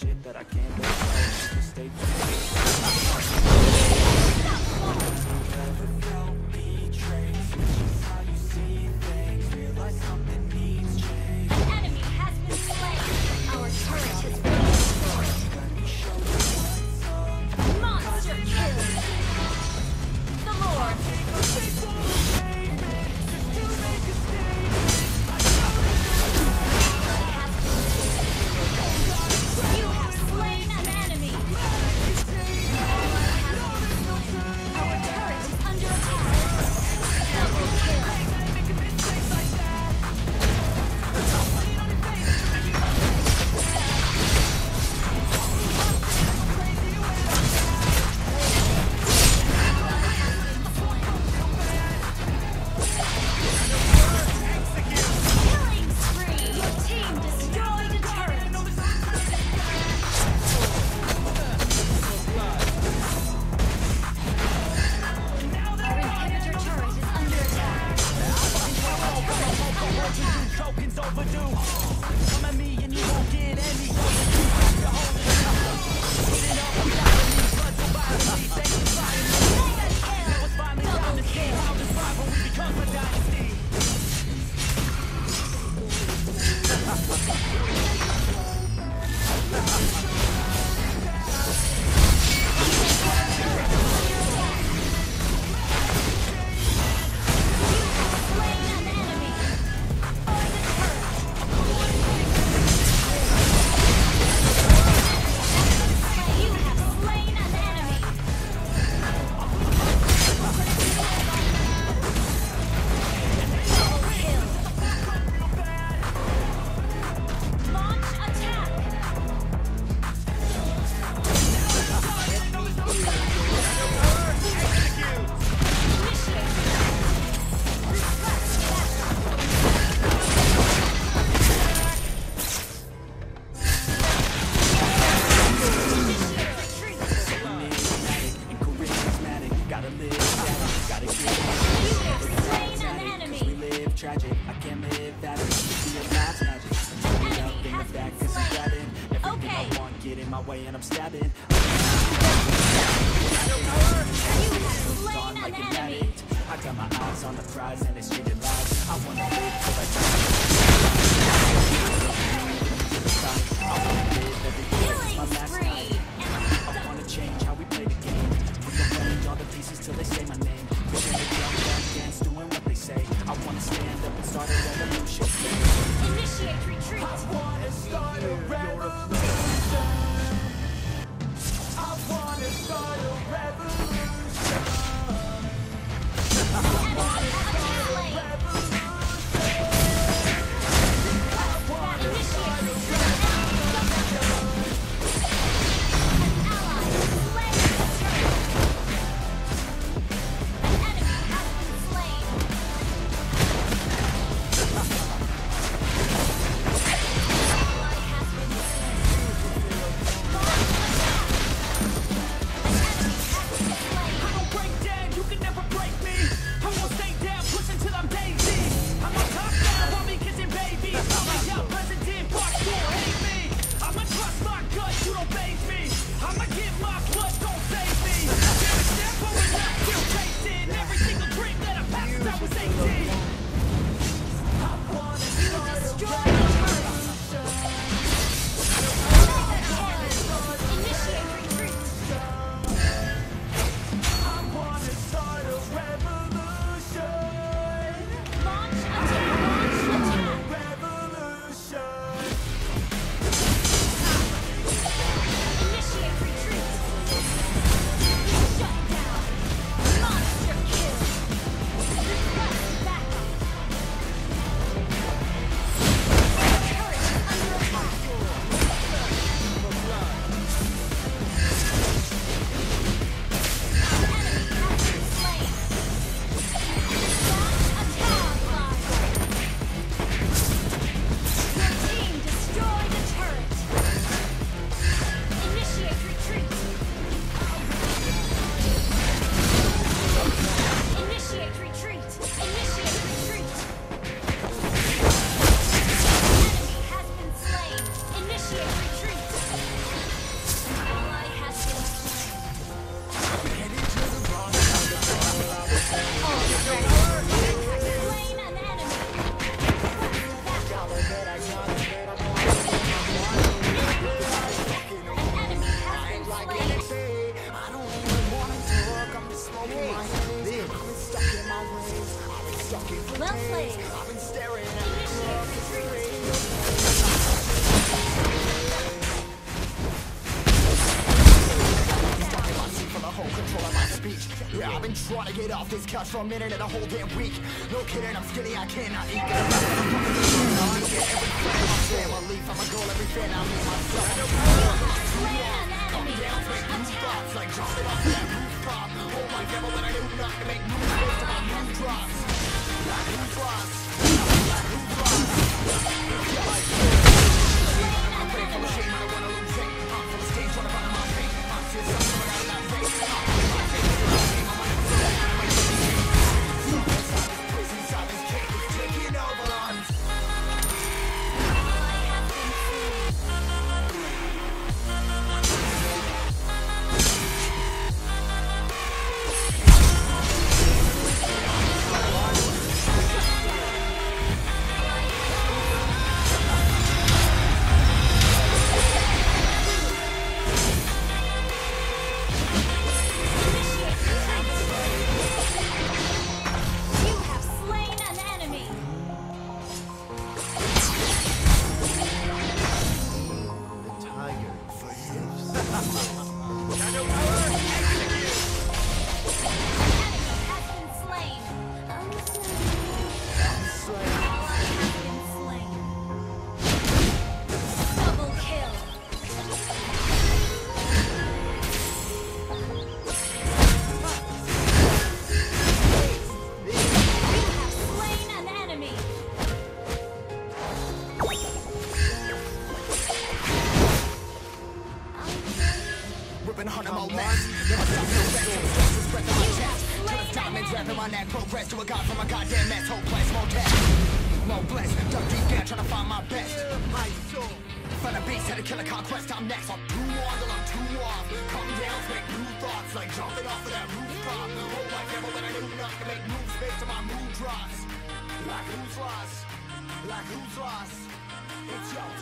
shit that I can't let go. Just stay true. Never felt betrayed. Switches how you see things. Realize something needs change. An enemy has been slain. Our turret has been destroyed. Let me show you what's up. Monster kill. The Lord. You have slain an enemy. Our turret is under attack. Double kill. Killing spree. Your team destroyed a turret. Our inhibitor turret is under attack. Choking's overdue. Come at me and you won't get any. Mega kill. Double kill. Slain an enemy. Or the turret. You have slain an enemy. Double kill. Launch attack. And charismatic. Gotta live static. Gotta get You have slain an we enemy. live tragic. I can't live that. Be a last magic. I'm Enemy up in has the been back 'cause I'm slain. grabbing everything Okay. I want. Get in my way and I'm stabbing. You have slain On an like an enemy. addict. I got my eyes on the prize and it's changing lives. I wanna live till I die. I wanna live every day. It's my Killing last spree. night. I wanna change how we play the game. Rearrange all the pieces till they say my name. Pushing the drum, dance, doing what they say. I wanna stand up and start a revolution. Initiate retreat. I wanna start a revolution. I wanna start a revolution. Enemy has been slain. Well played. I've been staring for the whole control of my speech. Yeah, I've been trying to get off this couch for a minute and a whole damn week. No kidding, I'm skinny, I cannot eat. Get every friend, my family, from a goal, every fan, I mean myself. Come down, make new thoughts, like jumping off that rooftop. Oh my devil, when I do not to make moves based on my move drops. Like who drops? Like who drops? Yeah, like I'm ready for the shame, I don't wanna lose it. I'm full of stage, trying to find my pain. I'm still something without that face. Progress to a god from a goddamn mess. Hopeless, more test, more blessed. Dug deep down, trying to find my best. My soul. Find a beast, had to kill a conquest. I'm next. I'm too on till I'm too off. Come down, make new thoughts, like jumping off of that rooftop. Oh my devil, when I do not to make moves based on my mood drops. Like who's lost? Like who's lost? It's your